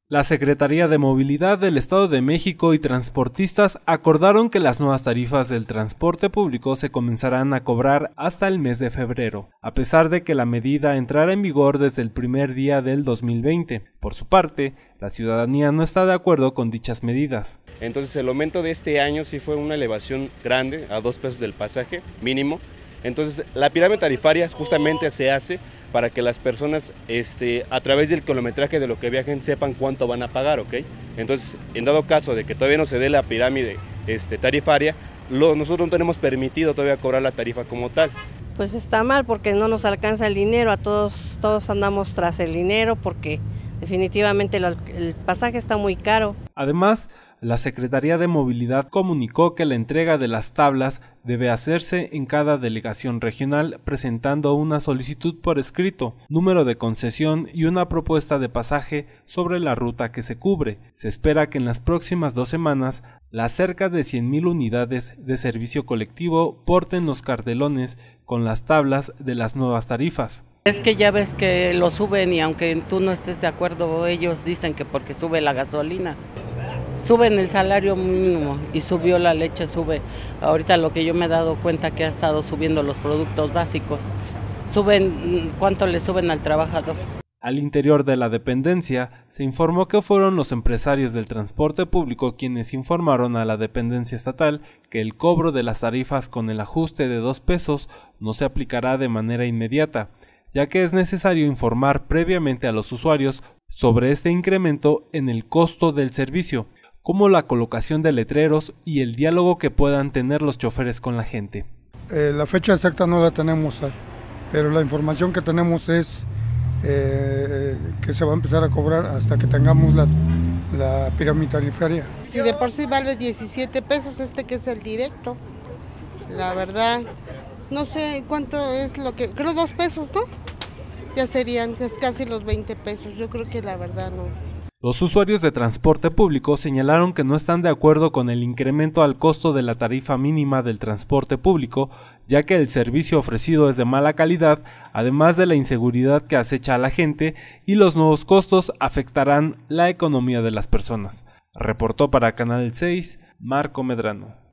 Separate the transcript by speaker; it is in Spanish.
Speaker 1: La Secretaría de Movilidad del Estado de México y transportistas acordaron que las nuevas tarifas del transporte público se comenzarán a cobrar hasta el mes de febrero, a pesar de que la medida entrará en vigor desde el primer día del 2020. Por su parte, la ciudadanía no está de acuerdo con dichas medidas.
Speaker 2: Entonces el aumento de este año sí fue una elevación grande, a 2 pesos del pasaje mínimo. Entonces la pirámide tarifaria justamente se hace para que las personas a través del kilometraje de lo que viajen sepan cuánto van a pagar, ¿ok? Entonces, en dado caso de que todavía no se dé la pirámide tarifaria, nosotros no tenemos permitido todavía cobrar la tarifa como tal.
Speaker 3: Pues está mal porque no nos alcanza el dinero, a todos andamos tras el dinero porque definitivamente el pasaje está muy caro.
Speaker 1: Además, la Secretaría de Movilidad comunicó que la entrega de las tablas debe hacerse en cada delegación regional presentando una solicitud por escrito, número de concesión y una propuesta de pasaje sobre la ruta que se cubre. Se espera que en las próximas 2 semanas las cerca de 100,000 unidades de servicio colectivo porten los cartelones con las tablas de las nuevas tarifas.
Speaker 4: Es que ya ves que lo suben y aunque tú no estés de acuerdo, ellos dicen que porque sube la gasolina. Suben el salario mínimo y subió la leche, sube. Ahorita lo que yo me he dado cuenta que ha estado subiendo los productos básicos. Suben, ¿cuánto le suben al trabajador?
Speaker 1: Al interior de la dependencia, se informó que fueron los empresarios del transporte público quienes informaron a la dependencia estatal que el cobro de las tarifas con el ajuste de 2 pesos no se aplicará de manera inmediata, ya que es necesario informar previamente a los usuarios sobre este incremento en el costo del servicio, como la colocación de letreros y el diálogo que puedan tener los choferes con la gente.
Speaker 5: La fecha exacta no la tenemos, pero la información que tenemos es que se va a empezar a cobrar hasta que tengamos la pirámide tarifaria.
Speaker 6: Si de por sí vale 17 pesos que es el directo, la verdad, no sé cuánto es lo que, creo 2 pesos, ¿no? Ya serían casi los 20 pesos, yo creo que la verdad no.
Speaker 1: Los usuarios de transporte público señalaron que no están de acuerdo con el incremento al costo de la tarifa mínima del transporte público, ya que el servicio ofrecido es de mala calidad, además de la inseguridad que acecha a la gente y los nuevos costos afectarán la economía de las personas. Reportó para Canal 6, Marco Medrano.